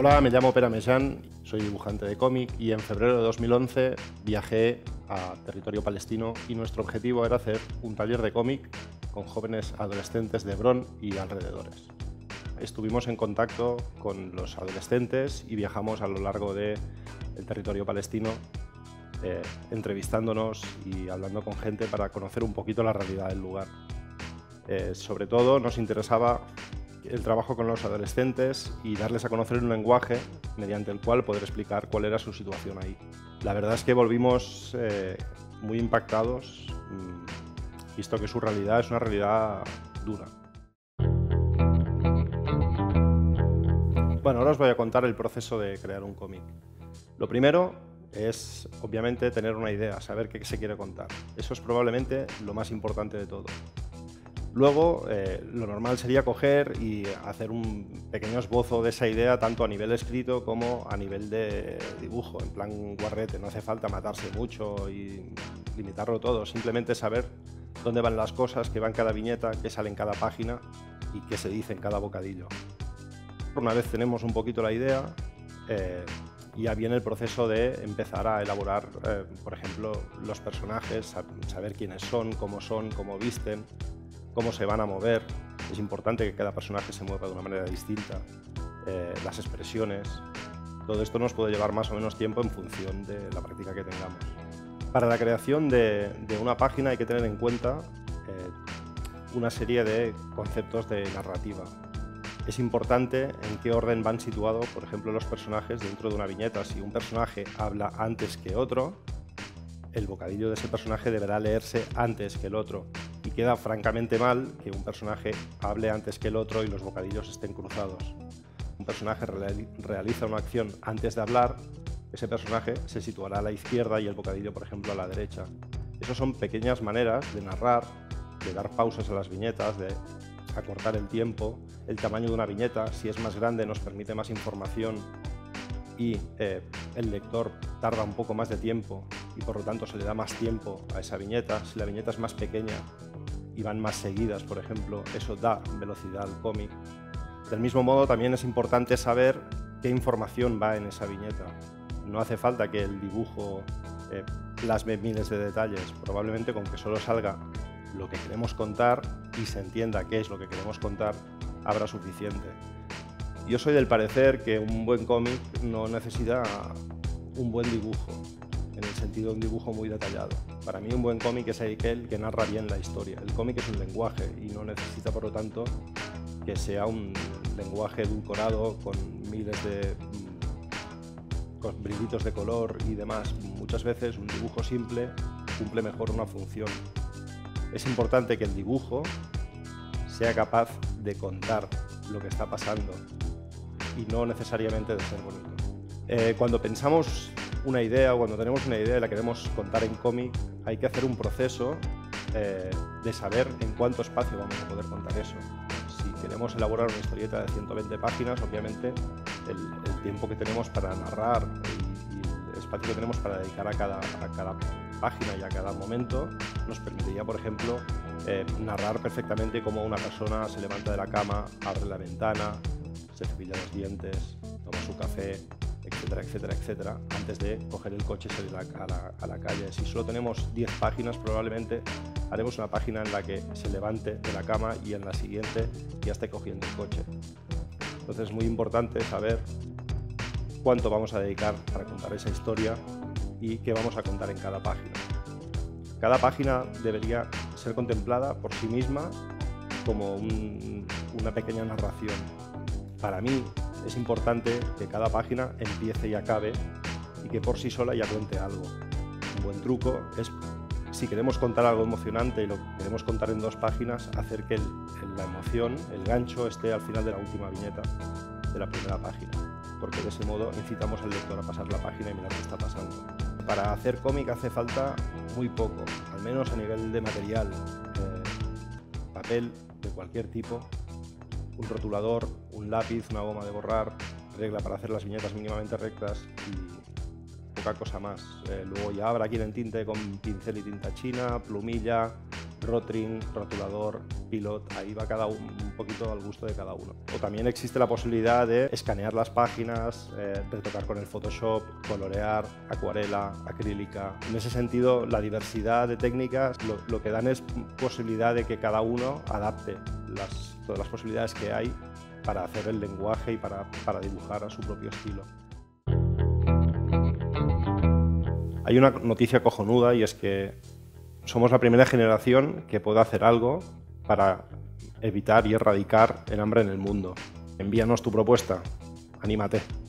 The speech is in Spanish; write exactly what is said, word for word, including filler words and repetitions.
Hola, me llamo Pere Mejan, soy dibujante de cómic y en febrero de dos mil once viajé a territorio palestino y nuestro objetivo era hacer un taller de cómic con jóvenes adolescentes de Hebrón y alrededores. Estuvimos en contacto con los adolescentes y viajamos a lo largo del territorio palestino eh, entrevistándonos y hablando con gente para conocer un poquito la realidad del lugar. Eh, sobre todo nos interesaba el trabajo con los adolescentes y darles a conocer un lenguaje mediante el cual poder explicar cuál era su situación ahí. La verdad es que volvimos eh, muy impactados, mmm, visto que su realidad es una realidad dura. Bueno, ahora os voy a contar el proceso de crear un cómic. Lo primero es, obviamente, tener una idea, saber qué se quiere contar. Eso es probablemente lo más importante de todo. Luego, eh, lo normal sería coger y hacer un pequeño esbozo de esa idea, tanto a nivel escrito como a nivel de dibujo, en plan guarrete. No hace falta matarse mucho y limitarlo todo, simplemente saber dónde van las cosas, qué va en cada viñeta, qué sale en cada página y qué se dice en cada bocadillo. Una vez tenemos un poquito la idea, eh, ya viene el proceso de empezar a elaborar, eh, por ejemplo, los personajes, saber quiénes son, cómo son, cómo visten, cómo se van a mover. Es importante que cada personaje se mueva de una manera distinta, eh, las expresiones. Todo esto nos puede llevar más o menos tiempo en función de la práctica que tengamos. Para la creación de, de una página hay que tener en cuenta eh, una serie de conceptos de narrativa. Es importante en qué orden van situados, por ejemplo, los personajes dentro de una viñeta. Si un personaje habla antes que otro, el bocadillo de ese personaje deberá leerse antes que el otro. Y queda francamente mal que un personaje hable antes que el otro y los bocadillos estén cruzados. Un personaje realiza una acción antes de hablar, ese personaje se situará a la izquierda y el bocadillo, por ejemplo, a la derecha. Esas son pequeñas maneras de narrar, de dar pausas a las viñetas, de acortar el tiempo, el tamaño de una viñeta. Si es más grande nos permite más información y eh, el lector tarda un poco más de tiempo y por lo tanto se le da más tiempo a esa viñeta. Si la viñeta es más pequeña y van más seguidas, por ejemplo, eso da velocidad al cómic. Del mismo modo, también es importante saber qué información va en esa viñeta. No hace falta que el dibujo eh, plasme miles de detalles. Probablemente con que solo salga lo que queremos contar y se entienda qué es lo que queremos contar, habrá suficiente. Yo soy del parecer que un buen cómic no necesita un buen dibujo, en el sentido de un dibujo muy detallado. Para mí un buen cómic es aquel que narra bien la historia. El cómic es un lenguaje y no necesita, por lo tanto, que sea un lenguaje edulcorado con miles de con brillitos de color y demás. Muchas veces un dibujo simple cumple mejor una función. Es importante que el dibujo sea capaz de contar lo que está pasando y no necesariamente de ser bonito. Eh, cuando pensamos una idea o cuando tenemos una idea y la queremos contar en cómic, hay que hacer un proceso eh, de saber en cuánto espacio vamos a poder contar eso. Si queremos elaborar una historieta de ciento veinte páginas, obviamente el, el tiempo que tenemos para narrar y, y el espacio que tenemos para dedicar a cada, a cada página y a cada momento nos permitiría, por ejemplo, eh, narrar perfectamente cómo una persona se levanta de la cama, abre la ventana, se cepilla los dientes, toma su café, etcétera, etcétera, etcétera, antes de coger el coche y salir a la, a la calle. Si solo tenemos diez páginas, probablemente haremos una página en la que se levante de la cama y en la siguiente ya esté cogiendo el coche. Entonces es muy importante saber cuánto vamos a dedicar para contar esa historia y qué vamos a contar en cada página. Cada página debería ser contemplada por sí misma como un, una pequeña narración. Para mí es importante que cada página empiece y acabe y que por sí sola ya cuente algo. Un buen truco es, si queremos contar algo emocionante y lo queremos contar en dos páginas, hacer que el, la emoción, el gancho, esté al final de la última viñeta de la primera página, porque de ese modo incitamos al lector a pasar la página y mirar qué está pasando. Para hacer cómic hace falta muy poco, al menos a nivel de material. Eh, papel de cualquier tipo, un rotulador, un lápiz, una goma de borrar, regla para hacer las viñetas mínimamente rectas y poca cosa más. Eh, luego ya habrá quien entinte con pincel y tinta china, plumilla, Rotring, rotulador, pilot, ahí va cada un, un poquito al gusto de cada uno. O también existe la posibilidad de escanear las páginas, eh, retocar con el Photoshop, colorear, acuarela, acrílica. En ese sentido, la diversidad de técnicas lo, lo que dan es posibilidad de que cada uno adapte las, todas las posibilidades que hay para hacer el lenguaje y para, para dibujar a su propio estilo. Hay una noticia cojonuda y es que somos la primera generación que puede hacer algo para evitar y erradicar el hambre en el mundo. Envíanos tu propuesta. Anímate.